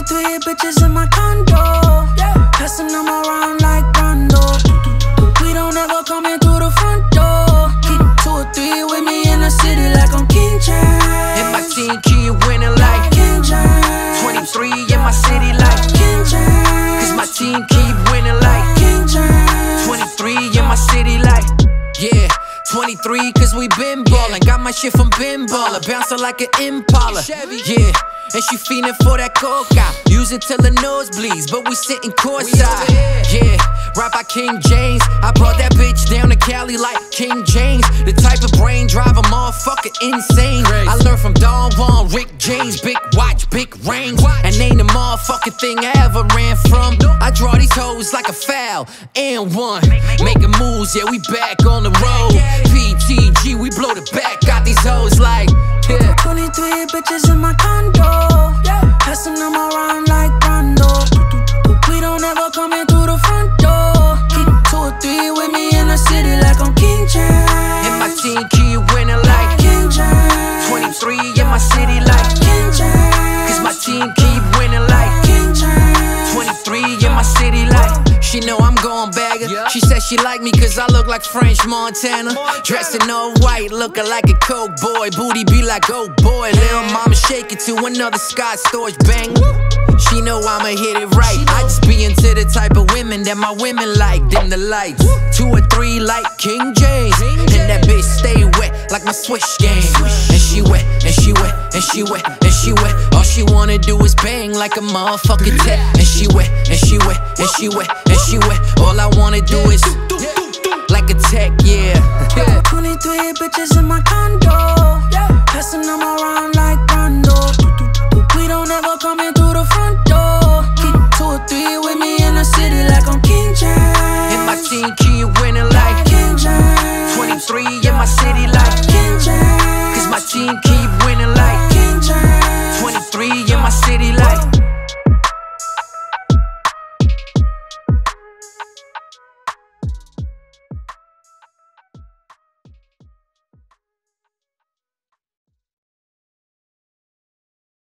23 bitches in my condo, passing them around like Rondo. We don't ever come in through the front door. Keep 2 or 3 with me in the city like I'm King James. And my team keep winning like King James. 23 in my city like King James. Cause my team keep winning like King James. 23 in my city like, yeah, 23 cause we been ballin'. Got my shit from Ben Baller, bouncing like an Impala, yeah. And she feelin' for that coca, use it till the nose bleeds, but we sittin' courtside, yeah. Right by King James, I brought that bitch down to Cali like King James. The type of brain drive a motherfucker insane. I learned from Don Juan, Rick James, big watch, big rings, and ain't a motherfucking thing I ever ran from. I draw these hoes like a foul, and one, making moves, yeah, we back on the road. PTG, we blow the back, got these hoes like, yeah. 23 bitches in my condo, passing them around like Rondo. We don't ever come in through the front door. Keep 2 or 3 with me in the city like I'm King James. And my team keep winning like King James. 23 in my city like King James. Cause my team keep winning like King James. 23 in my city like. She know I'm going bagger. She said she like me cause I look like French Montana. Dressed in all white, looking like a coke boy. Booty be like, oh boy. Lil' mama shake it to another Scott Storch bang. She know I'ma hit it right. I just be into the type of women that my women like. Dim the lights, 2 or 3 like King James. And that bitch stay wet like my Swish game. And she wet, and she wet, and she wet, and she wet. All she wanna do is bang like a motherfucking tech. And she wet, and she wet, and she wet, and she wet. All I wanna do is like a tech, yeah. 23 bitches in my condo, passing them around like Rondo. We don't ever come in through the front door. Keep 2 or 3 with me in the city like I'm King James. And my team keep winning like King James. 23 in my city like King James. Cause my team keep